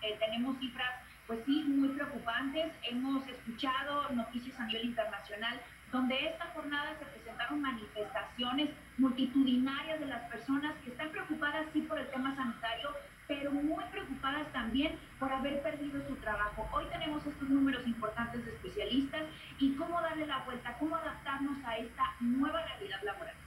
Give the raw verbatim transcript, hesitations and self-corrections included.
eh, tenemos cifras, pues sí, muy preocupantes. Hemos escuchado noticias a nivel internacional donde esta jornada se presentaron manifestaciones multitudinarias de las personas que están preocupadas sí por el tema sanitario, pero muy preocupadas también por haber perdido su trabajo. Hoy tenemos estos números importantes de especialistas y cómo darle la vuelta, cómo adaptarnos a esta nueva realidad laboral.